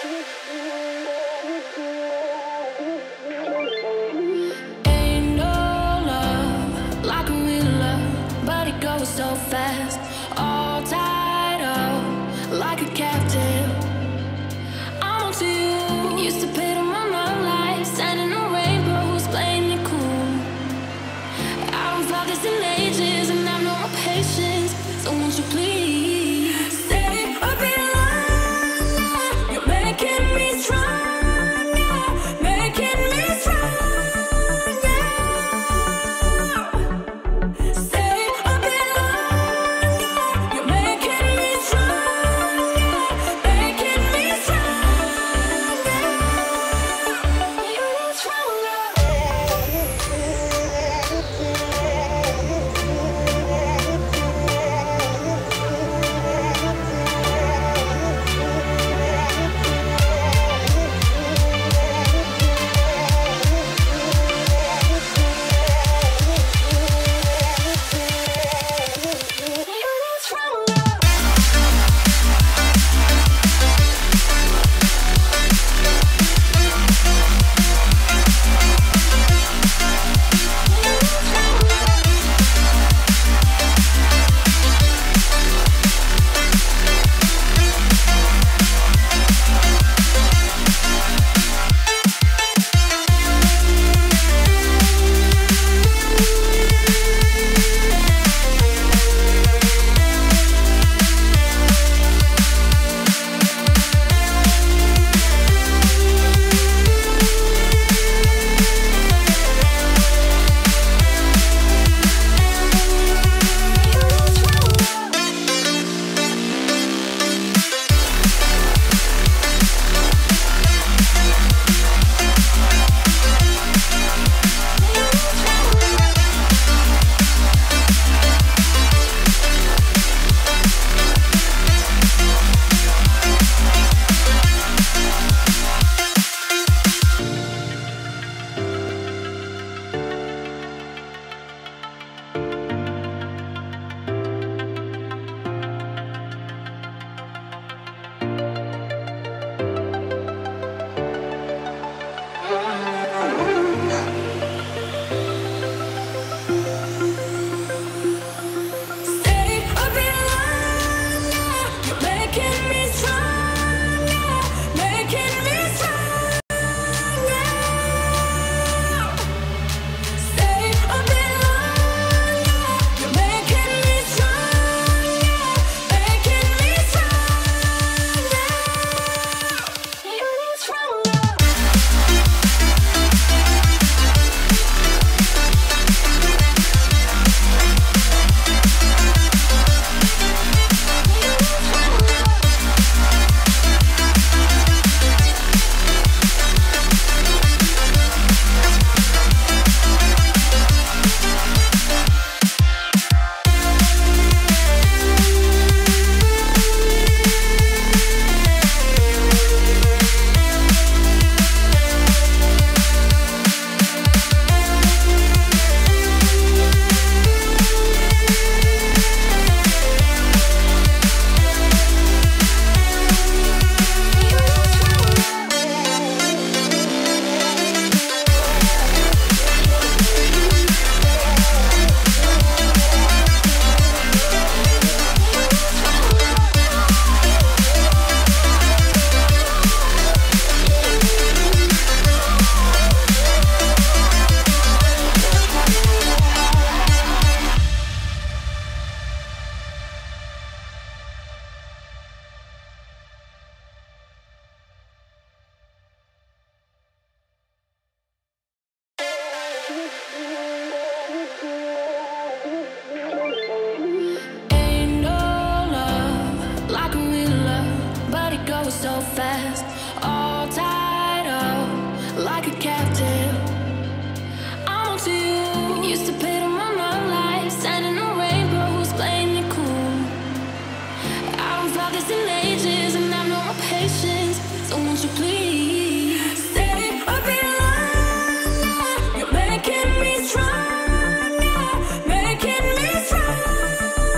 Ain't no love like a real love, but it goes so fast. All tied up like a captive. I'm on to you. Used to pay to run my life, standing on rainbows, playing it cool. I don't felt this in ages, and I've no more patience. So won't you please stay a bit longer? You're making me stronger, making me stronger. Stay a bit longer. You're making me stronger, making me stronger. You need stronger. So fast, all tied up like a captive. I'm on to you. Used to pay to run my life, standing on rainbows, playing it cool. I don't felt this in ages, and I've no more patience. So won't you please stay a bit longer? You're making me stronger, making me stronger.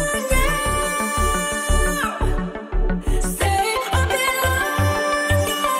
Stay a bit longer.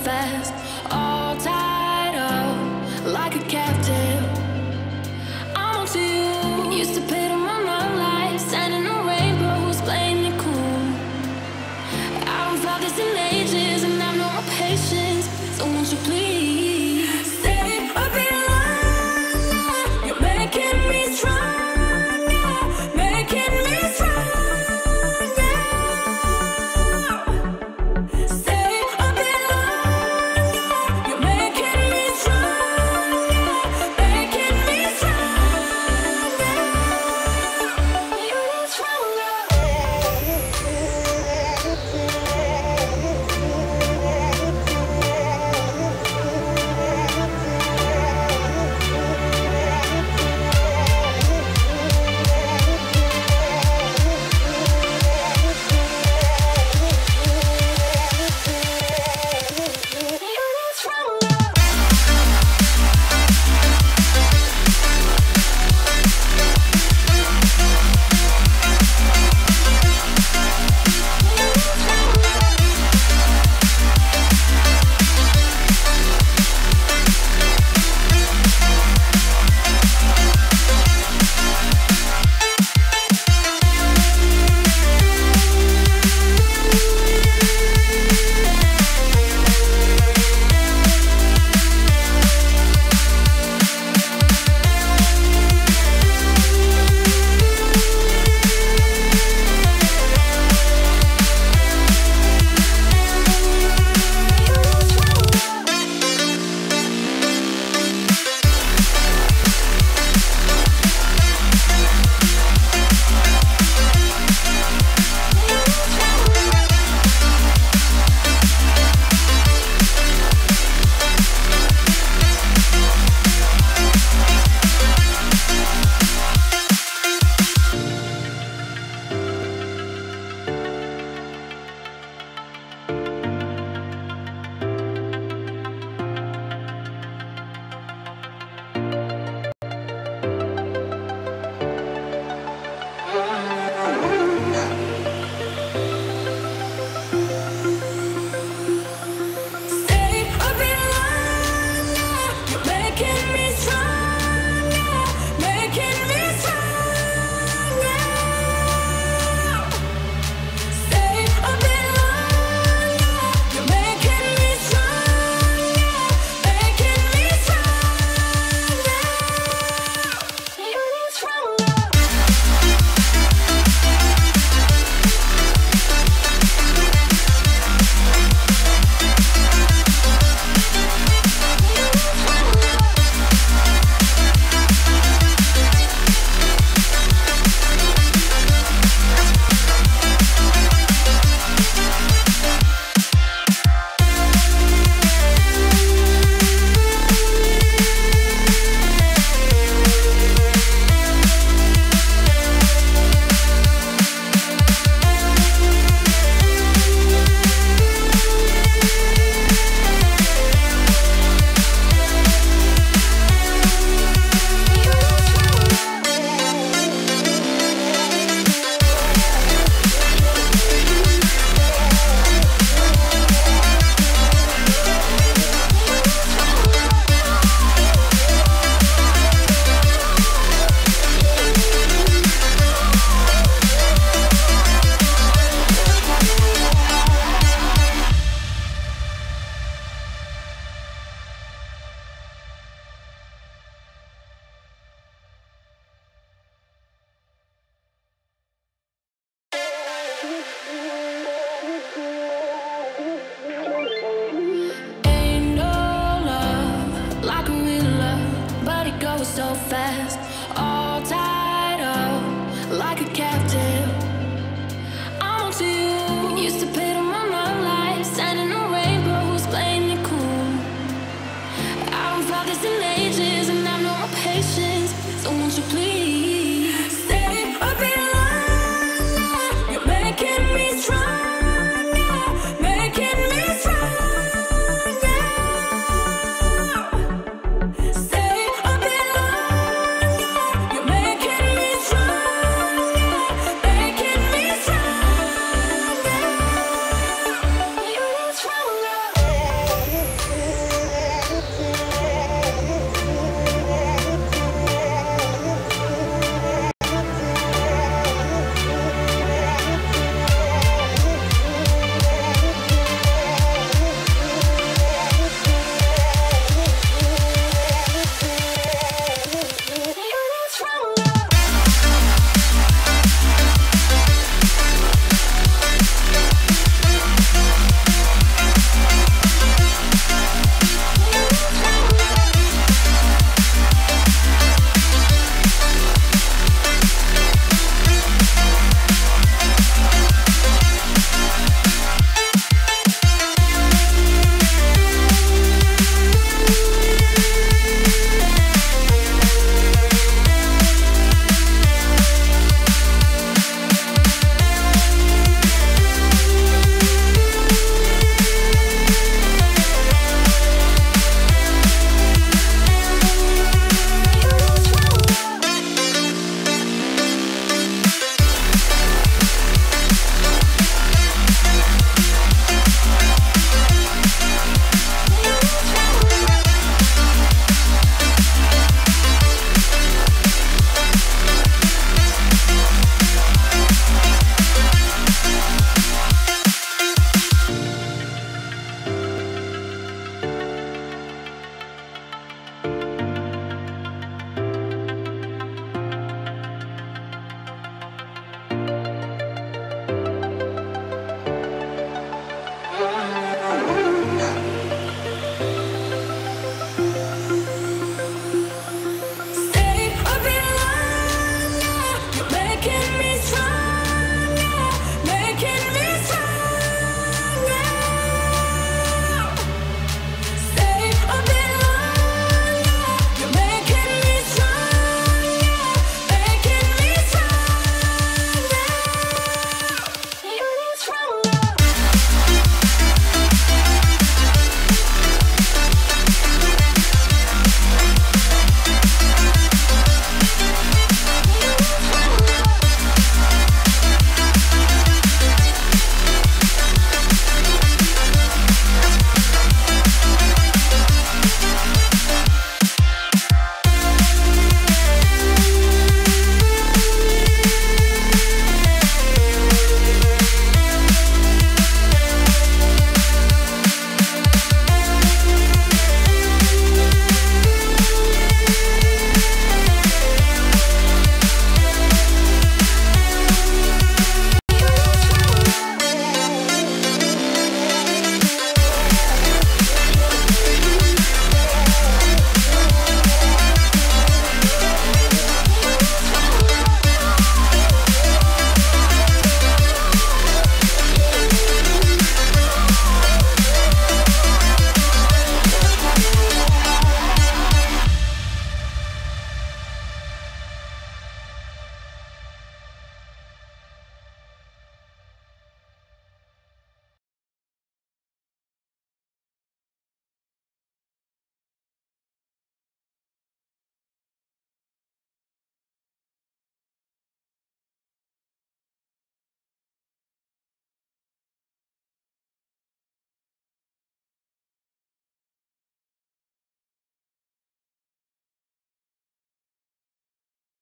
fast, all tied up like a captive. I'm on to you. Used to pay to my own life, sending no rainbows, playing it cool. I haven't felt this in ages, and I've no more patience. So won't you please stay a bit longer? You're making me stronger, making me stronger. So fast, all tied up like a captive. I'm on to you. Used to pay to my own life, sending no rainbows, playing it cool. I haven't felt this in